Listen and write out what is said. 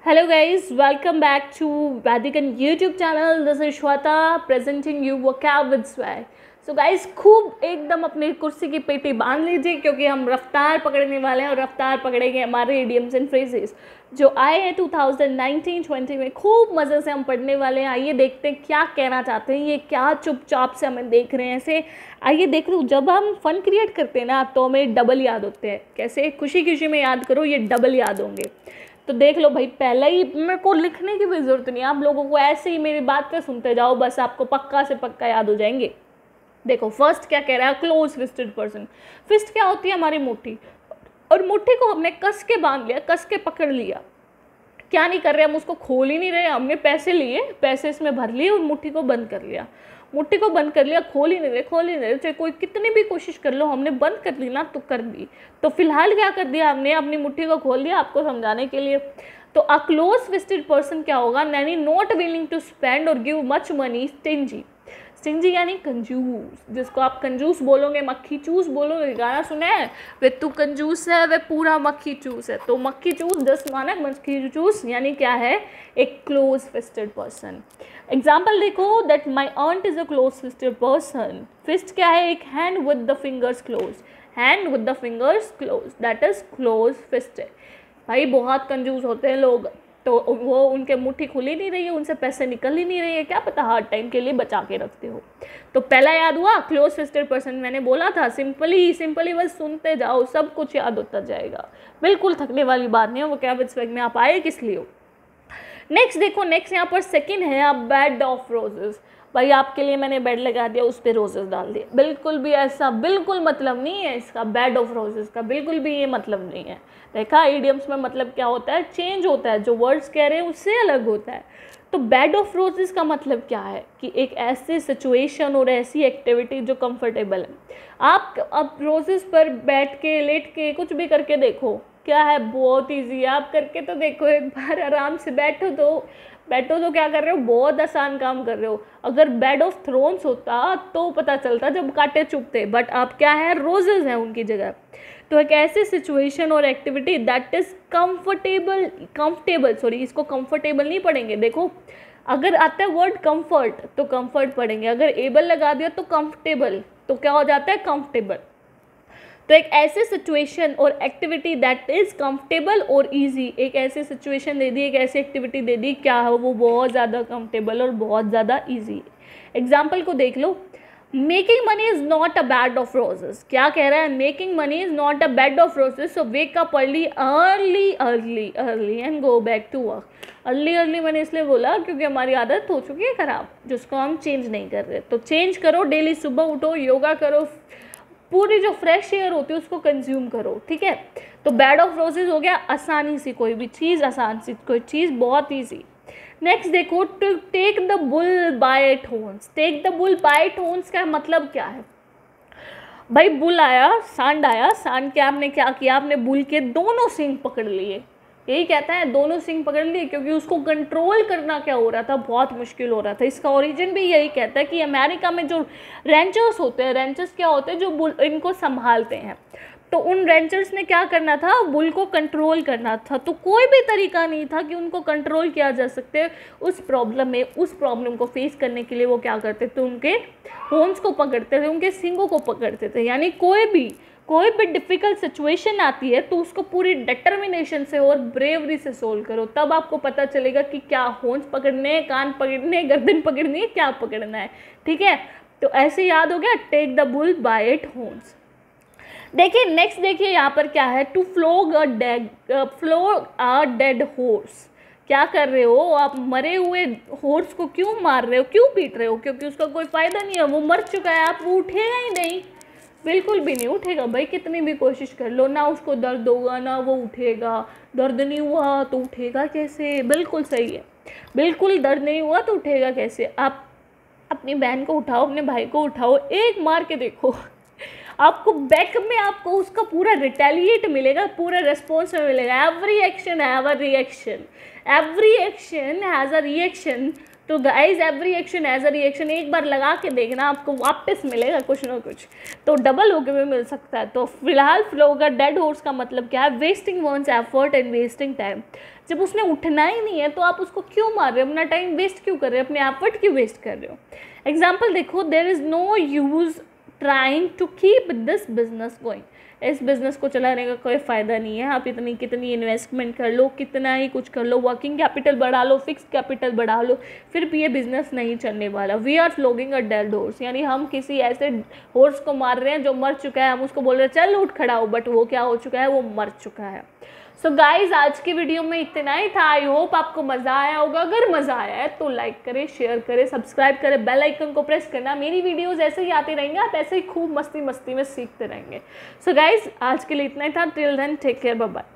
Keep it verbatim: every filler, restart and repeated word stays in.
Hello guys, welcome back to Vatican YouTube channel. This is Shweta presenting you vocab with swag. So guys, खूब एकदम अपनी कुर्सी की पेटी बांध लीजिए क्योंकि हम रफ्तार पकड़ने वाले हैं और रफ्तार पकड़ेंगे हमारे इडियम्स एंड फ्रेजेस जो आए हैं टू थाउजेंड नाइनटीन ट्वेंटी में। खूब मज़े से हम पढ़ने वाले हैं। आइए देखते हैं क्या कहना चाहते हैं, ये क्या चुपचाप से हमें देख रहे हैं ऐसे। आइए देख लो, जब हम फन क्रिएट करते हैं ना तो हमें डबल याद होते हैं। कैसे? खुशी खुशी में याद करो, ये डबल याद होंगे। तो देख लो भाई, पहले ही मेरे को लिखने की भी ज़रूरत नहीं है, आप लोगों को ऐसे ही मेरी बात पे सुनते जाओ, बस आपको पक्का से पक्का याद हो जाएंगे। देखो फर्स्ट क्या कह रहा है, क्लोज फिस्टेड पर्सन। फिस्ट क्या होती है? हमारी मुट्ठी, और मुट्ठी को हमने कस के बांध लिया, कस के पकड़ लिया। क्या नहीं कर रहे हम, उसको खोल ही नहीं रहे, हमने पैसे लिए, पैसे इसमें भर लिए और मुट्ठी को बंद कर लिया। मुट्ठी को बंद कर लिया, खोल ही नहीं रहे, खोल ही नहीं रहे, चाहे कोई कितनी भी कोशिश कर लो, हमने बंद कर ली ना तो कर दी। तो फिलहाल क्या कर दिया हमने, अपनी मुट्ठी को खोल दिया आपको समझाने के लिए। तो अ क्लोज फिस्टेड पर्सन क्या होगा? यानी नॉट विलिंग टू स्पेंड और give much money, stingy. Stingy यानी कंजूस, जिसको आप कंजूस बोलोगे, मक्खी चूस बोलोगे। गाना सुना है, वे तू कंजूस है वे पूरा मक्खी चूस है। तो मक्खी चूस दस मानक मक्खी चूस यानी क्या है? एक क्लोज फिस्टेड पर्सन। एग्जाम्पल देखो, that my aunt is a close fisted person. Fist क्या है? एक hand with the fingers close, hand with the fingers close, that is close fisted. भाई बहुत कंजूस होते हैं लोग, तो वो उनके मुट्ठी खुली नहीं रही है, उनसे पैसे निकल ही नहीं रही है, क्या पता हार्ड टाइम के लिए बचा के रखते हो। तो पहला याद हुआ क्लोज फिस्टेड पर्सन, मैंने बोला था सिंपली सिंपली बस सुनते जाओ, सब कुछ याद होता जाएगा। बिल्कुल थकने वाली बात नहीं है, वो क्या विद में आप आए किस लिए हो। नेक्स्ट देखो, नेक्स्ट यहाँ पर सेकंड है आप बेड ऑफ रोजेस। भाई आपके लिए मैंने बेड लगा दिया, उस पर रोजेस डाल दिए। बिल्कुल भी ऐसा बिल्कुल मतलब नहीं है इसका, बेड ऑफ रोजेस का बिल्कुल भी ये मतलब नहीं है। देखा इडियम्स में मतलब क्या होता है, चेंज होता है, जो वर्ड्स कह रहे हैं उससे अलग होता है। तो बेड ऑफ रोजेस का मतलब क्या है कि एक ऐसी सिचुएशन और ऐसी एक्टिविटी जो कंफर्टेबल है। आप अब रोजेस पर बैठ के लेट के कुछ भी करके देखो, क्या है, बहुत ईजी है। आप करके तो देखो एक बार, आराम से बैठो तो बैठो तो क्या कर रहे हो, बहुत आसान काम कर रहे हो। अगर बेड ऑफ थ्रोन्स होता तो पता चलता जब कांटे चुभते, बट आप क्या है, रोजेस हैं उनकी जगह। तो एक ऐसी सिचुएशन और activity that is comfortable, comfortable sorry इसको कंफर्टेबल नहीं पढ़ेंगे। देखो अगर आता है वर्ड कंफर्ट तो कंफर्ट पढ़ेंगे, अगर एबल लगा दिया तो कंफर्टेबल, तो क्या हो जाता है, कंफर्टेबल। तो एक ऐसी सिचुएशन और एक्टिविटी दैट इज़ कंफर्टेबल और इजी, एक ऐसी सिचुएशन दे दी, एक ऐसी एक्टिविटी दे दी, क्या है वो बहुत ज़्यादा कंफर्टेबल और बहुत ज़्यादा इजी। एग्जाम्पल को देख लो, making money is not a bed of roses. क्या कह रहा है? Making money is not a bed of roses, so wake up early early early early and go back to work. Early early मैंने इसलिए बोला क्योंकि हमारी आदत हो चुकी है ख़राब, जिसको हम चेंज नहीं कर रहे। तो चेंज करो, डेली सुबह उठो, योगा करो, पूरी जो फ्रेश एयर होती है उसको कंज्यूम करो, ठीक है। तो बेड ऑफ रोजेस हो गया आसानी सी, कोई भी चीज़ आसान सी, कोई चीज़ बहुत ईजी। नेक्स्ट देखो, to take the bull by it horns. Take the bull by it horns का मतलब क्या है? भाई बुल आया, सांड आया, सांड के आपने क्या किया, आपने बुल के दोनों सींग पकड़ लिए। यही कहता है दोनों सिंग पकड़ लिए, क्योंकि उसको कंट्रोल करना क्या हो रहा था, बहुत मुश्किल हो रहा था। इसका ओरिजिन भी यही कहता है कि अमेरिका में जो रेंचर्स होते हैं, रेंचर्स क्या होते हैं, जो बुल इनको संभालते हैं, तो उन रेंचर्स ने क्या करना था, बुल को कंट्रोल करना था। तो कोई भी तरीका नहीं था कि उनको कंट्रोल किया जा सकते। उस प्रॉब्लम में उस प्रॉब्लम को फेस करने के लिए वो क्या करते थे, उनके हॉर्न्स को पकड़ते थे, उनके सींगों को पकड़ते थे। यानी कोई भी कोई भी डिफ़िकल्ट सिचुएशन आती है तो उसको पूरी डिटर्मिनेशन से और ब्रेवरी से सोल्व करो, तब आपको पता चलेगा कि क्या हॉर्न्स पकड़ने, कान पकड़ने, गर्दन पकड़नी है, क्या पकड़ना है, ठीक है। तो ऐसे याद हो गया, take the bull by it horns. देखिए नेक्स्ट, देखिए यहाँ पर क्या है, to flog a dead flog a dead horse. क्या कर रहे हो आप, मरे हुए हॉर्स को क्यों मार रहे हो, क्यों पीट रहे हो? क्योंकि उसका कोई फ़ायदा नहीं है, वो मर चुका है, आप वो उठेगा ही नहीं, बिल्कुल भी नहीं उठेगा भाई, कितनी भी कोशिश कर लो ना, उसको दर्द होगा ना वो उठेगा। दर्द नहीं हुआ तो उठेगा कैसे? बिल्कुल सही है, बिल्कुल दर्द नहीं हुआ तो उठेगा कैसे? आप अपनी बहन को उठाओ, अपने भाई को उठाओ, एक मार के देखो आपको बैक में आपको उसका पूरा रिटेलिएट मिलेगा, पूरा रिस्पॉन्स में मिलेगा। Every action have a reaction, every action has a reaction तो guys every action has a reaction, एक बार लगा के देखना आपको वापस मिलेगा कुछ ना कुछ, तो डबल होके भी मिल सकता है। तो फिलहाल फ्लो का डेड हॉर्स का मतलब क्या है? Wasting one's effort and wasting time. जब उसने उठना ही नहीं है तो आप उसको क्यों मार रहे हो, अपना टाइम वेस्ट क्यों कर रहे हो, अपने एफर्ट क्यों वेस्ट कर रहे हो। एग्जाम्पल देखो, there is no use trying to keep this business going. इस बिज़नेस को चलाने का कोई फ़ायदा नहीं है, आप इतनी कितनी इन्वेस्टमेंट कर लो, कितना ही कुछ कर लो, वर्किंग कैपिटल बढ़ा लो, फिक्स कैपिटल बढ़ा लो, फिर भी ये बिज़नेस नहीं चलने वाला। We are flogging a dead horse, यानी हम किसी ऐसे हॉर्स को मार रहे हैं जो मर चुका है, हम उसको बोल रहे हैं चल उठ खड़ा हो, बट वो क्या हो चुका है, वो मर चुका है। सो so गाइज आज की वीडियो में इतना ही था। आई होप आपको मज़ा आया होगा। अगर मज़ा आया है तो लाइक करें, शेयर करें, सब्सक्राइब करें, बेल आइकन को प्रेस करना। मेरी वीडियोस ऐसे ही आती रहेंगे, आप ऐसे ही खूब मस्ती मस्ती में सीखते रहेंगे। सो so गाइज आज के लिए इतना ही था। Till then take care, bye bye.